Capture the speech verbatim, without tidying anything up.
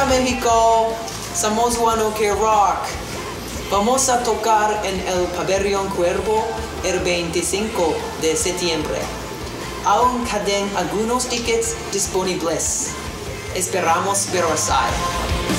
México! Somos One Ok Rock. Vamos a tocar en el Pabellón Cuervo el veinticinco de septiembre. Aún quedan algunos tickets disponibles. Esperamos veros ahí.